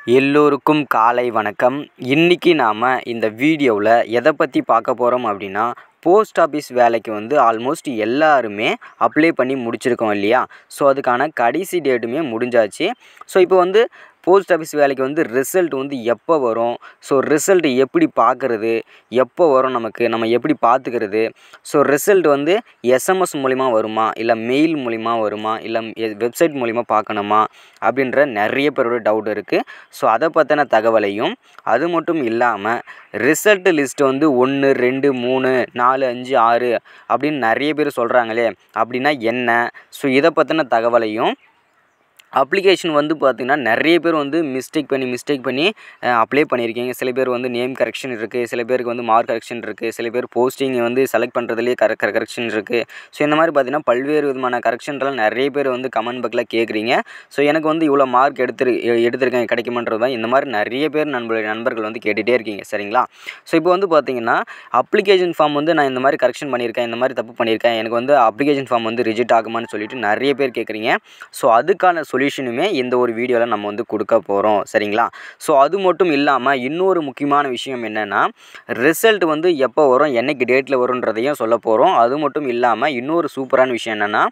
எல்லோருக்கும் காலை வணக்கம். இன்னைக்கு நாம இந்த வீடியோவில் எதை பற்றி பார்க்க போகிறோம் அப்படின்னா, போஸ்ட் ஆஃபீஸ் வேலைக்கு ஆல்மோஸ்ட் எல்லாருமே அப்ளை பண்ணி முடிச்சிருக்கோம் இல்லையா? ஸோ அதுக்கான கடைசி டேட்டுமே முடிஞ்சாச்சு. ஸோ இப்போ போஸ்ட் ஆஃபீஸ் வேலைக்கு ரிசல்ட் எப்போ வரும், ஸோ ரிசல்ட் எப்படி பார்க்குறது, எப்போ வரும், நம்ம எப்படி பார்த்துக்கிறது, ஸோ ரிசல்ட் எஸ்எம்எஸ் மூலிமா வருமா, இல்லை மெயில் மூலிமா வருமா, இல்லை வெப்சைட் மூலிமா பார்க்கணுமா அப்படின்ற நிறைய பேரோட டவுட் இருக்குது. ஸோ அதை பற்றின தகவலையும், அது மட்டும் இல்லாமல் ரிசல்ட் லிஸ்ட் 1 2 3 4 5 6 அப்படின்னு நிறைய பேர் சொல்கிறாங்களே, அப்படின்னா என்ன, ஸோ இதை பற்றின தகவலையும், அப்ளிகேஷன் பார்த்திங்கன்னா நிறைய பேர் மிஸ்டேக் பண்ணி அப்ளை பண்ணியிருக்கீங்க. சில பேர் நேம் கரெக்ஷன் இருக்குது, சில பேருக்கு மார்க் கரெக்ஷன் இருக்குது, சில பேர் போஸ்டிங் செலக்ட் பண்ணுறதுலேயே கரெக்ஷன் இருக்குது. ஸோ இந்த மாதிரி பார்த்திங்கன்னா பல்வேறு விதமான கரெக்ஷன்லாம் நிறைய பேர் கமெண்ட் பாக்ஸில் கேட்குறீங்க. ஸோ எனக்கு இவ்வளோ மார்க் எடுத்திருக்கேன் கிடைக்குமன்றது தான் இந்த மாதிரி நிறைய பேர் நண்பர்கள் கேட்டுகிட்டே இருக்கீங்க. சரிங்களா? ஸோ இப்போ பார்த்திங்கன்னா அப்ளிகேஷன் ஃபார்ம் நான் இந்த மாதிரி கரெக்ஷன் பண்ணியிருக்கேன், இந்த மாதிரி தப்பு பண்ணியிருக்கேன், எனக்கு அப்ளிகேஷன் ஃபார்ம் ரிஜெக்ட் ஆகுமான்னு சொல்லிட்டு நிறைய பேர் கேட்குறீங்க. ஸோ அதுக்கான சொல்யூஷனுமே இந்த ஒரு வீடியோவில் நம்ம கொடுக்க போகிறோம். சரிங்களா? ஸோ அது மட்டும் இல்லாமல் இன்னொரு முக்கியமான விஷயம் என்னென்னா, ரிசல்ட் எப்போ வரும், என்னைக்கு டேட்டில் வரும்ன்றதையும் சொல்ல போகிறோம். அது மட்டும் இல்லாமல் இன்னொரு சூப்பரான விஷயம் என்னென்னா,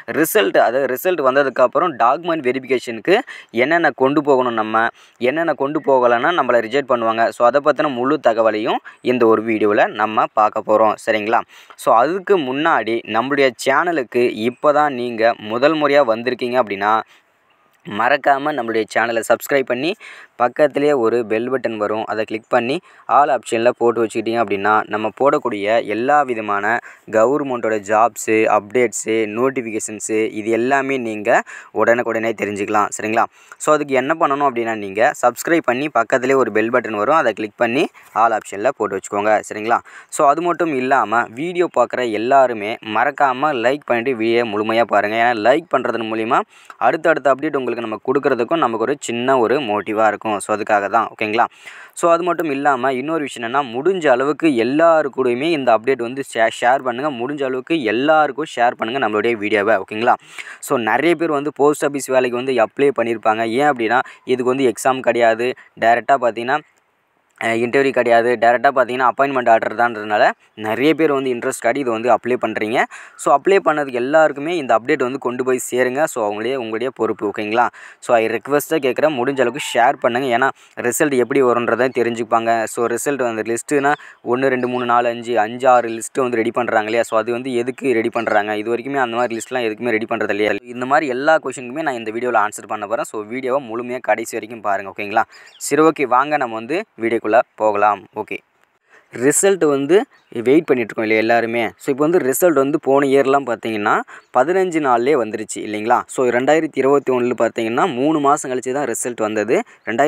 ரிசல்ட் வந்ததுக்கப்புறம் டாக்குமெண்ட் வெரிஃபிகேஷனுக்கு என்னென்ன கொண்டு போகணும், என்னென்ன கொண்டு போகலைன்னா நம்மளை ரிஜெக்ட் பண்ணுவாங்க. ஸோ அதை பற்றின முழு தகவலையும் இந்த ஒரு வீடியோவில் நம்ம பார்க்க போகிறோம். சரிங்களா? ஸோ அதுக்கு முன்னாடி நம்மளுடைய சேனலுக்கு இப்போ தான் நீங்கள் முதல் முறையாக வந்திருக்கீங்க அப்படின்னா, மறக்காமல் நம்மளுடைய சேனலை சப்ஸ்கிரைப் பண்ணி பக்கத்துலேயே ஒரு பெல் பட்டன் வரும், அதை கிளிக் பண்ணி ஆல் ஆப்ஷனில் போட்டு வச்சுக்கிட்டிங்க அப்படின்னா நம்ம போடக்கூடிய எல்லா விதமான கவர்மெண்ட்டோட ஜாப்ஸு, அப்டேட்ஸு, நோட்டிஃபிகேஷன்ஸு இது எல்லாமே நீங்கள் உடனுக்குடனே தெரிஞ்சுக்கலாம். சரிங்களா? ஸோ அதுக்கு என்ன பண்ணணும் அப்படின்னா, நீங்கள் சப்ஸ்கிரைப் பண்ணி பக்கத்துலேயே ஒரு பெல் பட்டன் வரும், அதை கிளிக் பண்ணி ஆல் ஆப்ஷனில் போட்டு வச்சுக்கோங்க. சரிங்களா? ஸோ அது மட்டும் இல்லாமல் வீடியோ பார்க்குற எல்லாருமே மறக்காமல் லைக் பண்ணிவிட்டு வீடியோ முழுமையாக பாருங்கள். ஏன்னா லைக் பண்ணுறதன் மூலிமா அடுத்தடுத்த அப்டேட் உங்களுக்கு நம்ம கொடுக்குறதுக்கும் நமக்கு ஒரு சின்ன ஒரு மோட்டிவாக இருக்கும். ஸோ அதுக்காக தான். ஓகேங்களா? ஸோ அது மட்டும் இல்லாமல் இன்னொரு விஷயம் என்னென்னா, முடிஞ்ச அளவுக்கு எல்லாருக்கூடையுமே இந்த அப்டேட் ஷேர் பண்ணுங்கள். முடிஞ்ச அளவுக்கு எல்லாருக்கும் ஷேர் பண்ணுங்கள் நம்மளுடைய வீடியோவை. ஓகேங்களா? ஸோ நிறைய பேர் போஸ்ட் ஆஃபீஸ் வேலைக்கு அப்ளை பண்ணியிருப்பாங்க. ஏன் அப்படின்னா, இதுக்கு எக்ஸாம் கிடையாது, டைரெக்டாக பார்த்தீங்கன்னா இன்டர்வியூ கிடையாது, டேரெக்டாக பார்த்தீங்கன்னா அப்பாயின்மெண்ட் ஆர்டர் தான்றதுனால நிறைய பேர் இன்ட்ரெஸ்ட் காட்டி இது அப்ளை பண்ணுறீங்க. ஸோ அப்ளை பண்ணதுக்கு எல்லாருக்குமே இந்த அப்டேட் கொண்டு போய் சேருங்க. ஸோ உங்களுடைய பொறுப்பு. ஓகேங்களா? ஸோ ரிக்வெஸ்ட்டாக கேட்குறேன், முடிஞ்ச அளவுக்கு ஷேர் பண்ணுங்கள். ஏன்னா ரிசல்ட் எப்படி வரும்ன்றதை தெரிஞ்சுப்பாங்க. ஸோ ரிசல்ட் லிஸ்ட்டுனா 1 2 3 4 5 6 லிஸ்ட்டு ரெடி பண்ணுறாங்க இல்லையா? ஸோ அது எதுக்கு ரெடி பண்ணுறாங்க, இது வரைக்குமே அந்த மாதிரி லிஸ்ட்லாம் எதுக்குமே ரெடி பண்ணுறது இல்லையா? இந்த மாதிரி எல்லா கொஷினுக்குமே நான் இந்த வீடியோவில் ஆன்சர் பண்ண போகிறேன். ஸோ வீடியோவை முழுமையாக கடைசி வரைக்கும் பாருங்கள். ஓகேங்களா? சரி, ஓகே, வாங்க நம்ம வீடியோக்குள்ளே போகலாம். ஓகே, ரிசல்ட் வெயிட் பண்ணிகிட்ருக்கோம் இல்லையா எல்லாருமே? ஸோ இப்போ ரிசல்ட் போன இயர்லாம் பார்த்தீங்கன்னா 15 நாள்லேயே வந்துருச்சு இல்லைங்களா? ஸோ 2021 பார்த்தீங்கன்னா 3 மாதம் கழிச்சு தான் ரிசல்ட் வந்தது.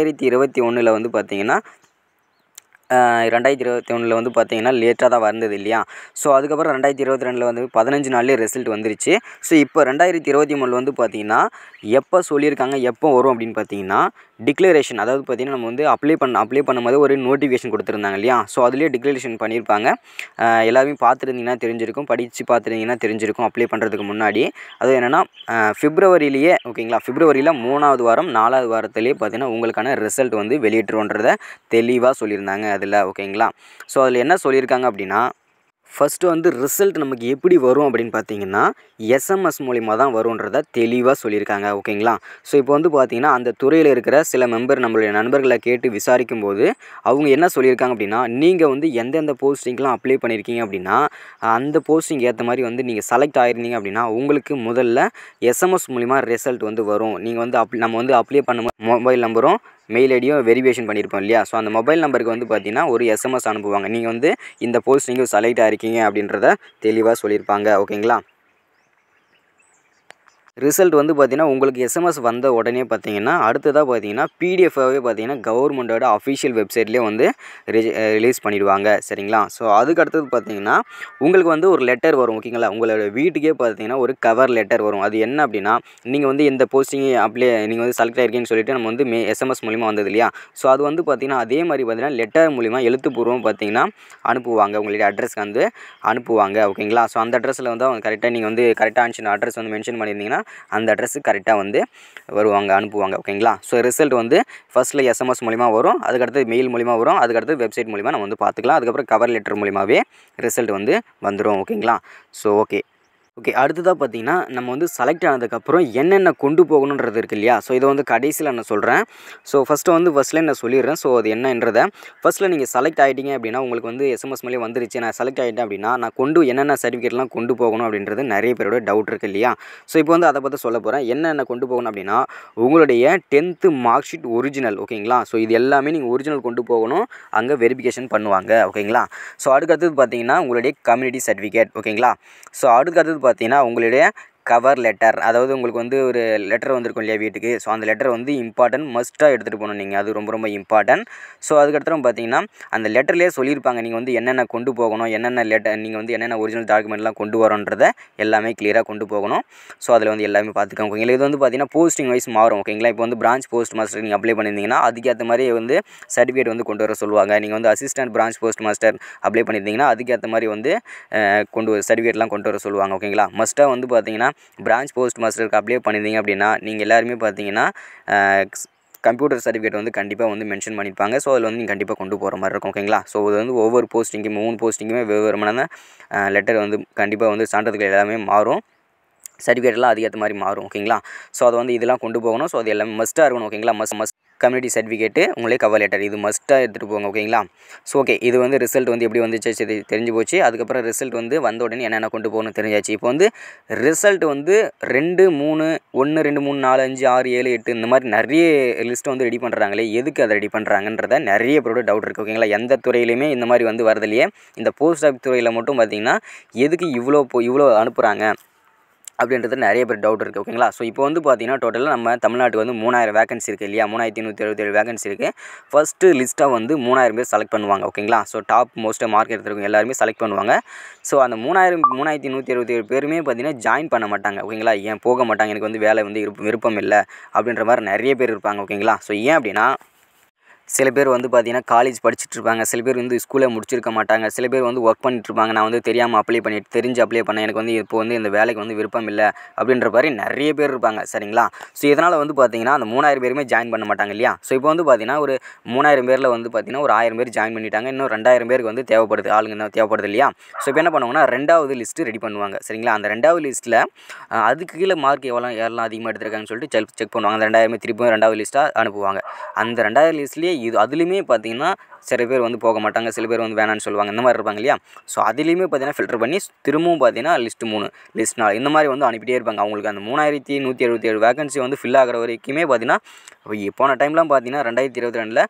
2021 பார்த்தீங்கன்னா 2021 பார்த்தீங்கன்னா லேட்டாக தான் வந்தது இல்லையா? ஸோ அதுக்கப்புறம் 2022 15 நாள்லேயே ரிசல்ட் வந்துருச்சு. ஸோ இப்போ 2023 பார்த்தீங்கன்னா எப்போ சொல்லியிருக்காங்க, எப்போ வரும் அப்படின்னு பார்த்தீங்கன்னா, டிக்ளரேஷன், அதாவது பார்த்தீங்கன்னா நம்ம அப்ளை பண்ணும்போது ஒரு நோட்டிஃபிகேஷன் கொடுத்துருந்தாங்க இல்லையா? ஸோ அதுலேயே டிக்ளரேஷன் பண்ணியிருப்பாங்க. எல்லாருமே பார்த்துருந்தீங்கன்னா தெரிஞ்சிருக்கும், படித்து பார்த்துருந்தீங்கன்னா தெரிஞ்சிருக்கும் அப்ளை பண்ணுறதுக்கு முன்னாடி. அது என்னென்னா பிப்ரவரியிலேயே, ஓகேங்களா, பிப்ரவரியில் 3ஆவது வாரம் 4ஆவது வாரத்திலேயே பார்த்தீங்கன்னா உங்களுக்கான ரிசல்ட் வெளியிட்டுருன்றதை தெளிவாக சொல்லியிருந்தாங்க அதில். ஓகேங்களா? ஸோ அதில் என்ன சொல்லியிருக்காங்க அப்படின்னா, ஃபஸ்ட்டு ரிசல்ட் நமக்கு எப்படி வரும் அப்படின்னு பார்த்தீங்கன்னா, எஸ்எம்எஸ் மூலிமா தான் வரும்ன்றதை தெளிவாக சொல்லியிருக்காங்க. ஓகேங்களா? ஸோ இப்போ பார்த்தீங்கன்னா அந்த துறையில் இருக்கிற சில நம்மளுடைய நண்பர்களை கேட்டு விசாரிக்கும்போது அவங்க என்ன சொல்லியிருக்காங்க அப்படின்னா, நீங்கள் எந்தெந்த போஸ்டிங்லாம் அப்ளை பண்ணியிருக்கீங்க அப்படின்னா, அந்த போஸ்டிங் ஏற்ற மாதிரி நீங்கள் செலக்ட் ஆகிருந்தீங்க அப்படின்னா உங்களுக்கு முதல்ல எஸ்எம்எஸ் மூலிமா ரிசல்ட் வரும். நீங்கள் நம்ம அப்ளை பண்ணும்போது மொபைல் நம்பரும் மெயில் ஐடியும் வெரிஃபிகேஷன் பண்ணியிருப்போம் இல்லையா? ஸோ அந்த மொபைல் நம்பருக்கு பார்த்தீங்கன்னா ஒரு எஸ்எம்எஸ் அனுப்புவாங்க. நீங்கள் இந்த போஸ்டிங்கு செலக்ட் ஆகிருக்கீங்க அப்படின்றத தெளிவாக சொல்லியிருப்பாங்க. ஓகேங்களா? ரிசல்ட் பார்த்தீங்கன்னா உங்களுக்கு எஸ்எம்எஸ் வந்த உடனே பார்த்தீங்கன்னா அடுத்ததாக பார்த்தீங்கன்னா பிடிஎஃபாகவே பார்த்தீங்கன்னா கவர்மெண்ட்டோட அஃபிஷியல் வெப்சைட்லேயே ரிலீஸ் பண்ணிடுவாங்க. சரிங்களா? ஸோ அதுக்கு அடுத்தது பார்த்தீங்கன்னா உங்களுக்கு ஒரு லெட்டர் வரும். ஓகேங்களா? உங்களோட வீட்டுக்கே பார்த்தீங்கன்னா ஒரு கவர் லெட்டர் வரும். அது என்ன அப்படின்னா, நீங்கள் இந்த போஸ்டிங் நீங்கள் செலக்ட் ஆகிருக்கீங்கன்னு சொல்லிட்டு நம்ம எஸ்எம்எஸ் மூலிமா வந்தது இல்லையா? ஸோ அது பார்த்தீங்கன்னா அதே மாதிரி பார்த்தீங்கன்னா லெட்டர் மூலிமா எழுத்துப்பூர்வம் பார்த்தீங்கன்னா அனுப்புவாங்க. உங்களுடைய அட்ரஸ்க்கு அனுப்புவாங்க. ஓகேங்களா? ஸோ அந்த அட்ரஸில் அவங்க கரெக்டாக நீங்கள் கரெக்டாக அட்ரஸ் மென்ஷன் பண்ணியிருந்தீங்கன்னா அந்த அட்ரஸுக்கு கரெக்டாக வந்து வருவாங்க, அனுப்புவாங்க. ஓகேங்களா? ஸோ ரிசல்ட் வந்து ஃபஸ்ட்டில் எஸ்எம்எஸ் மூலிமா வரும், அதுக்கடுத்து மெயில் மூலிமா வரும், அதுக்கடுத்து வெப்சைட் மூலிமா நம்ம வந்து பார்த்துக்கலாம். அதுக்கப்புறம் கவர் லெட்டர் மூலிமாவே ரிசல்ட் வந்து வந்துடும். ஓகேங்களா? So okay. அடுத்ததாக பார்த்தீங்கன்னா, நம்ம வந்து செலக்ட் ஆனதுக்கப்புறம் என்னென்ன கொண்டு போகணுன்றது இருக்கு இல்லையா? ஸோ இதை வந்து கடைசியில் நான் சொல்கிறேன். ஸோ ஃபஸ்ட்லேயே நான் சொல்லிடுறேன். ஸோ அது என்னன்றதை ஃபஸ்ட்டில் நீங்கள் செலக்ட் ஆகிட்டீங்க அப்படின்னா, உங்களுக்கு வந்து எஸ்எம்எஸ் மேலே வந்துருச்சு, நான் செலக்ட் ஆகிட்டேன் அப்படின்னா, நான் என்னென்ன சர்டிஃபிகேட்லாம் கொண்டு போகணும் அப்படின்றது நிறைய பேரோட டவுட் இருக்குது இல்லையா? ஸோ இப்போ வந்து அதை பற்றி சொல்ல போகிறேன். என்னென்ன கொண்டு போகணும் அப்படின்னா, உங்களுடைய 10th மார்க் ஷீட் ஒரிஜினல். ஓகேங்களா? ஸோ இது எல்லாமே நீங்கள் ஒரிஜினல் கொண்டு போகணும், அங்கே வெரிஃபிகேஷன் பண்ணுவாங்க. ஓகேங்களா? ஸோ அடுத்தது பார்த்தீங்கன்னா, உங்களுடைய கம்யூனிட்டி சர்டிஃபிகேட். ஓகேங்களா? ஸோ அடுத்தது பார்த்தீங்கன்னா, உங்களுடைய கவர் லெட்டர், அதாவது உங்களுக்கு வந்து ஒரு லெட்டர் வந்திருக்கும் இல்லையா வீட்டுக்கு. ஸோ அந்த லெட்டர் வந்து இம்பார்ட்டன்ட், மஸ்ட்டாக எடுத்துகிட்டு போகணும் நீங்கள். அது ரொம்ப ரொம்ப இம்பார்ட்டன்ட். ஸோ அதுக்கப்புறம் பார்த்தீங்கன்னா, அந்த லெட்டர்லேயே சொல்லியிருப்பாங்க நீங்கள் வந்து என்னென்ன கொண்டு போகணும், என்னென்ன நீங்கள் வந்து என்னென்ன ஒரிஜினல் டாக்குமெண்ட்லாம் கொண்டு வரோன்றதை எல்லாமே கிளியராக கொண்டு போகணும். ஸோ அதில் வந்து எல்லாமே பார்த்துக்கோங்க. ஓகேங்களா? இது வந்து பார்த்தீங்கன்னா போஸ்டிங் வைஸ் மாறும். ஓகேங்களா? இப்போ வந்து பிரான்ச் போஸ்ட் மாஸ்டர் நீங்கள் அப்ளை பண்ணியிருந்தீங்கன்னா அதுக்கேற்ற மாதிரி வந்து சர்டிஃபிகேட் வந்து கொண்டு வர சொல்லுவாங்க. நீங்கள் வந்து assistant branch post master apply பண்ணியிருந்தீங்கன்னா அதுக்கேற்ற மாதிரி வந்து சர்டிஃபிகேட்லாம் கொண்டு வர சொல்லுவாங்க. ஓகேங்களா? மஸ்ட்டாக வந்து பார்த்தீங்கன்னா, பிரான்ச் போஸ்ட் மாஸ்டருக்கு அப்ளை பண்ணியிருந்தீங்க அப்படின்னா நீங்கள் எல்லாருமே பார்த்தீங்கன்னா கம்ப்யூட்டர் சர்டிஃபிகேட் வந்து கண்டிப்பாக வந்து மென்ஷன் பண்ணியிருப்பாங்க. ஸோ அதில் வந்து நீங்கள் கண்டிப்பாக கொண்டு போகிற மாதிரி இருக்கும். ஓகேங்களா? ஸோ இது வந்து ஒவ்வொரு போஸ்டிங்கும் 3 போஸ்டிங்குமே வெவ்வேறுமான லெட்டர் வந்து கண்டிப்பாக வந்து சான்றிதழ்கள் எல்லாமே மாறும், சர்டிஃபிகேட்லாம் அதுக்கேற்ற மாதிரி மாறும். ஓகேங்களா? ஸோ அதை வந்து இதெல்லாம் கொண்டு போகணும். ஸோ அது எல்லாமே மஸ்ட்டாக இருக்கணும். ஓகேங்களா? மஸ்ட் கம்யூனிட்டி சர்டிஃபிகேட்டு, உங்களே கவர் லெட்டர், இது மஸ்ட்டாக எடுத்துகிட்டு போங்க. ஓகேங்களா? ஸோ ஓகே, இது வந்து ரிசல்ட் வந்து எப்படி வந்துச்சு இது தெரிஞ்சு போச்சு. அதுக்கப்புறம் ரிசல்ட் வந்து வந்த உடனே என்னென்ன கொண்டு போகணும் தெரிஞ்சாச்சு. இப்போ வந்து ரிசல்ட் வந்து 2, 3, 1, 2, 3, 4, 5, 6, 7, 8 இந்த மாதிரி நிறைய லிஸ்ட்டு வந்து ரெடி பண்ணுறாங்களே, எதுக்கு அதை ரெடி பண்ணுறாங்கன்றத நிறைய பேரோட டவுட் இருக்குது. ஓகேங்களா? எந்த துறையிலையுமே இந்த மாதிரி வந்து வரதில்லையே, இந்த போஸ்ட் ஆஃபீஸ் துறையில் மட்டும் பார்த்திங்கன்னா எதுக்கு இவ்வளோ அனுப்புகிறாங்க அப்படின்றது நிறைய பேர் டவுட் இருக்குது. ஓகேங்களா? ஸோ இப்போ வந்து பார்த்தீங்கன்னா டோட்டலாக நம்ம தமிழ்நாட்டுக்கு வந்து 3000 வேகன்சி இருக்குது இல்லையா? 3177 வேகன்சி இருக்குது. ஃபஸ்ட்டு லிஸ்ட்டாக வந்து 3000 பேர் செலக்ட் பண்ணுவாங்க. ஓகேங்களா? ஸோ டாப் மோஸ்ட்டாக மார்க் எடுத்துருக்கவங்க எல்லாருமே செலக்ட் பண்ணுவாங்க. ஸோ அந்த 3177 பேருமே பார்த்தீங்கன்னா ஜாயின் பண்ண மாட்டாங்க. ஓகேங்களா? ஏன் போக மாட்டாங்க, எனக்கு வந்து வேலை வந்து விருப்பம் இல்லை அப்படின்ற மாதிரி நிறைய பேர் இருப்பாங்க. ஓகேங்களா? ஸோ ஏன் அப்படின்னா, சில பேர் வந்து பார்த்தீங்கன்னா காலேஜ் படிச்சுட்ருப்பாங்க, சில பேர் வந்து ஸ்கூலை முடிச்சிருக்க மாட்டாங்க, சில பேர் வந்து ஒர்க் பண்ணிட்டுருப்பாங்க. நான் வந்து தெரியாமல் அப்ளை பண்ணிட்டு தெரிஞ்சு அப்ளை பண்ணேன், எனக்கு வந்து இப்போ வந்து இந்த வேலைக்கு வந்து விருப்பம் இல்லை அப்படின்ற மாதிரி நிறைய பேர் இருப்பாங்க. சரிங்களா? ஸோ இதனால் வந்து பார்த்தீங்கன்னா அந்த 3000 பேருமே ஜாயின் பண்ண மாட்டாங்க இல்லையா? ஸோ இப்போ வந்து பார்த்தீங்கன்னா ஒரு 3000 பேரில் வந்து பார்த்தீங்கன்னா ஒரு 1000 பேர் ஜாயின் பண்ணிட்டாங்க, இன்னும் 2000 பேருக்கு வந்து தேவைப்படுது, ஆளுங்க தேவைப்படுது இல்லையா? ஸோ இப்போ என்ன பண்ணுவாங்கன்னா 2வது லிஸ்ட்டு ரெடி பண்ணுவாங்க. சரிங்களா? அந்த 2வது லிஸ்ட்டில் அதுக்கு கீழே மார்க் யாரெல்லாம் அதிகமாக எடுத்திருக்காங்கன்னு சொல்லிட்டு செக் பண்ணுவாங்க. அந்த 2000 திருப்பியும் 2வது லிஸ்ட்டாக அனுப்புவாங்க. அந்த 2வது லிஸ்ட்லேயே அதுலேயுமே பார்த்தீங்கன்னா சில பேர் வந்து போக மாட்டாங்க, சில பேர் வந்து வேணான்னு சொல்லுவாங்க, இந்த மாதிரி இருப்பாங்க இல்லையா? ஸோ அதுலேயுமே பார்த்தீங்கன்னா ஃபில்டர் பண்ணி திரும்பவும் பார்த்தீங்கன்னா லிஸ்ட் 3, லிஸ்ட் 4 இந்த மாதிரி வந்து அனுப்பிட்டே இருப்பாங்க. அவங்களுக்கு அந்த 3177 வேகன்சி வந்து ஃபில் ஆகிற வரைக்குமே பார்த்தீங்கன்னா, போன டைம்லாம் பார்த்தீங்கன்னா 2022ல்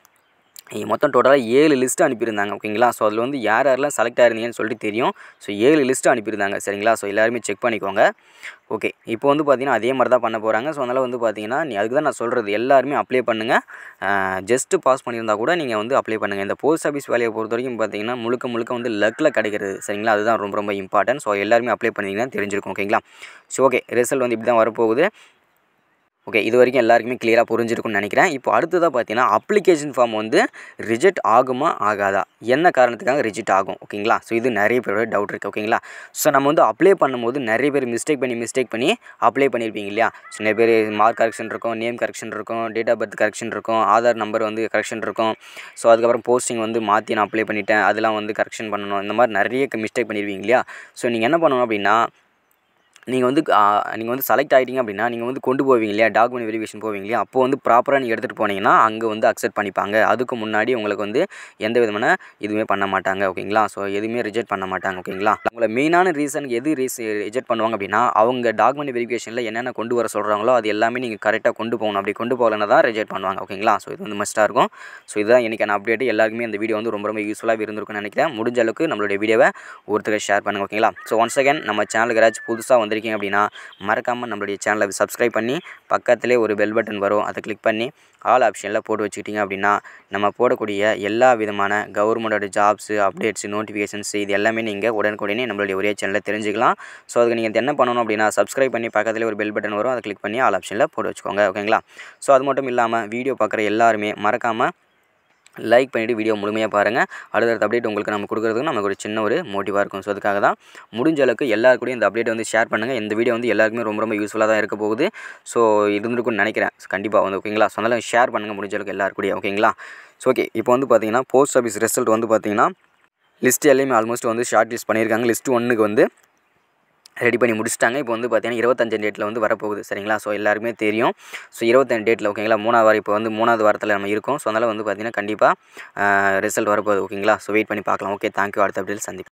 மொத்தம் டோட்டலாக 7 லிஸ்ட்டு அனுப்பியிருந்தாங்க. ஓகேங்களா? ஸோ அதில் வந்து யாரெல்லாம் செலக்ட் ஆயிருந்தீங்கன்னு சொல்லிட்டு தெரியும். ஸோ 7 லிஸ்ட்டு அனுப்பியிருந்தாங்க. சரிங்களா? ஸோ எல்லாருமே செக் பண்ணிக்கோங்க. ஓகே, இப்போ வந்து பார்த்தீங்கன்னா அதே மாதிரி தான் பண்ண போகிறாங்க. ஸோ அதனால் வந்து பார்த்தீங்கன்னா அதுக்கு தான் நான் சொல்கிறது, எல்லாருமே அப்ளை பண்ணுங்கள். ஜஸ்ட்டு பாஸ் பண்ணியிருந்தால் கூட நீங்கள் வந்து அப்ளை பண்ணுங்கள். இந்த போஸ்ட் ஆஃபீஸ் வேலையை பொறுத்த வரைக்கும் பார்த்தீங்கன்னா முழுக்க வந்து லக்கில் கிடைக்கிறது. சரிங்களா? அதுதான் ரொம்ப இம்பார்ட்டன்ட். ஸோ எல்லாருமே அப்ளை பண்ணிங்கன்னா தெரிஞ்சிருக்கும். ஓகேங்களா? ஸோ ஓகே, ரிசல்ட் வந்து இப்படி தான் வரப்போகுது. ஓகே, இது வரைக்கும் எல்லாருக்குமே கிளியராக புரிஞ்சிருக்கும்னு நினைக்கிறேன். இப்போ அடுத்ததாக பார்த்தீங்கன்னா அப்ளிகேஷன் ஃபார்ம் வந்து ரிஜெக்ட் ஆகுமா ஆகாதா, என்ன காரணத்துக்காக ரிஜெக்ட் ஆகும்? ஓகேங்களா? ஸோ இது நிறைய பேரோட டவுட் இருக்குது. ஓகேங்களா? ஸோ நம்ம வந்து அப்ளை பண்ணும்போது நிறைய பேர் மிஸ்டேக் பண்ணி அப்ளை பண்ணியிருப்பீங்க இல்லையா? ஸோ நிறைய பேர் மார்க் கரெக்ஷன் இருக்கும், நேம் கரெக்ஷன் இருக்கும், டேட் ஆஃப் பர்த் கரெக்ஷன் இருக்கும், ஆதார் நம்பர் வந்து கரெக்ஷன் இருக்கும். ஸோ அதுக்கப்புறம் போஸ்டிங் வந்து மாற்றி நான் அப்ளை பண்ணிட்டேன், அதெல்லாம் வந்து கரெக்ஷன் பண்ணணும், இந்த மாதிரி நிறைய மிஸ்டேக் பண்ணியிருப்பீங்க இல்லையா? ஸோ நீங்கள் என்ன பண்ணணும் அப்படின்னா, நீங்கள் வந்து செலக்ட் ஆகிட்டீங்க அப்படின்னா நீங்கள் வந்து கொண்டு போவீங்க இல்லையா, டாக்குமெண்ட் வெரிஃபிகேஷன் போவீங்க இல்லையா, அப்போ வந்து ப்ராப்பராக நீங்கள் எடுத்துகிட்டு போனீங்கன்னா அங்கே வந்து அக்செப்ட் பண்ணிப்பாங்க. அதுக்கு முன்னாடி உங்களுக்கு வந்து எந்த விதமான இதுவுமே பண்ண மாட்டாங்க. ஓகேங்களா? ஸோ எதுவுமே ரிஜெக்ட் பண்ண மாட்டாங்க. ஓகேங்களா? உங்களை மெயினான ரீசனுக்கு எது ரிஜெக்ட் பண்ணுவாங்க அப்படின்னா, அவங்க டாக்குமெண்ட் வெரிஃபிகேஷனில் என்னென்ன கொண்டு வர சொல்கிறாங்களோ அது எல்லாமே நீங்கள் கரெக்டாக கொண்டு போகணும். அப்படி கொண்டு போகலன்னா தான் ரிஜெக்ட் பண்ணுவாங்க. ஓகேங்களா? ஸோ இது வந்து மஸ்ட்டாக இருக்கும். ஸோ இதுதான் இன்றைக்கான அப்டேட். எல்லாருக்குமே இந்த வீடியோ வந்து ரொம்ப யூஸ்ஃபுல்லாக இருந்திருக்குன்னு நினைக்கிறேன். முடிஞ்ச அளவுக்கு நம்மளுடைய வீடியோவை ஒருத்தருக்கு ஷேர் பண்ணுங்கள். ஓகேங்களா? ஸோ ஒன்ஸ் அகேன் நம்ம சேனலுக்கு யாராச்சும் புதுசாக வந்திருக்கீங்க அப்படின்னா மறக்காமல் நம்மளுடைய சேனலை சப்ஸ்கிரைப் பண்ணி பக்கத்திலே ஒரு பெல் பட்டன் வரும், அதை கிளிக் பண்ணி ஆல் ஆப்ஷனில் போட்டு வச்சுக்கிட்டிங்க அப்படின்னா நம்ம போடக்கூடிய எல்லா விதமான கவர்மெண்டோட ஜாப்ஸு, அப்டேட்ஸு, நோட்டிஃபிகேஷன்ஸ் இது எல்லாமே நீங்கள் உடனுக்குடனே நம்மளுடைய ஒரே சேனலில் தெரிஞ்சுக்கலாம். ஸோ அதுக்கு நீங்கள் என்ன பண்ணணும் அப்படின்னா, சப்ஸ்கிரைப் பண்ணி பக்கத்திலே ஒரு பெல் பட்டன் வரும், அதை கிளிக் பண்ணி ஆல் ஆப்ஷனில் போட்டு வச்சுக்கோங்க. ஓகேங்களா? ஸோ அது மட்டும் இல்லாமல் வீடியோ பார்க்குற எல்லாருமே மறக்காமல் லைக் பண்ணிவிட்டு வீடியோ முழுமையாக பாருங்கள். அடுத்தடுத்த அப்டேட் உங்களுக்கு நம்ம கொடுக்குறதுக்கு நமக்கு ஒரு சின்ன ஒரு மோட்டிவாக இருக்கும். ஸோ அதுக்காக தான் முடிஞ்ச அளவுக்கு எல்லாரு கூடயும் இந்த அப்டேட்டை வந்து ஷேர் பண்ணுங்கள். இந்த வீடியோ வந்து எல்லாருக்குமே ரொம்ப யூஸ்ஃபுல்லாக தான் இருக்க போகுது. ஸோ இருந்திருக்கும்னு நினைக்கிறேன். கண்டிப்பாக வந்து ஓகேங்களா. ஸோ அதனால் ஷேர் பண்ணுங்கள் முடிஞ்ச அளவுக்கு எல்லாரு கூடயும் ஓகேங்களா. ஸோ ஓகே, இப்போ வந்து பார்த்தீங்கன்னா போஸ்ட் ஆஃபீஸ் ரிசல்ட் வந்து பார்த்தீங்கன்னா லிஸ்ட் எல்லாமே ஆல்மோஸ்ட் வந்து ஷார்ட் லிஸ்ட் பண்ணியிருக்காங்க. லிஸ்ட் 1க்கு வந்து ரெடி பண்ணி முடிச்சிட்டாங்க. இப்போ வந்து பார்த்தீங்கன்னா 25 டேட்டில் வந்து வரப்போகுது சரிங்களா. ஸோ எல்லாருக்குமே தெரியும். ஸோ 25 டேட்டில் ஓகேங்களா. 3வது வாரம் இப்போ வந்து 3வது வாரத்தில் நம்ம இருக்கோம். ஸோ அதனால் வந்து பார்த்தீங்கன்னா கண்டிப்பாக ரிசல்ட் வரப்போகுது ஓகேங்களா. ஸோ வெயிட் பண்ணி பார்க்கலாம். Okay, thank you. அடுத்த அப்டேட்டில் சந்திக்கலாம்.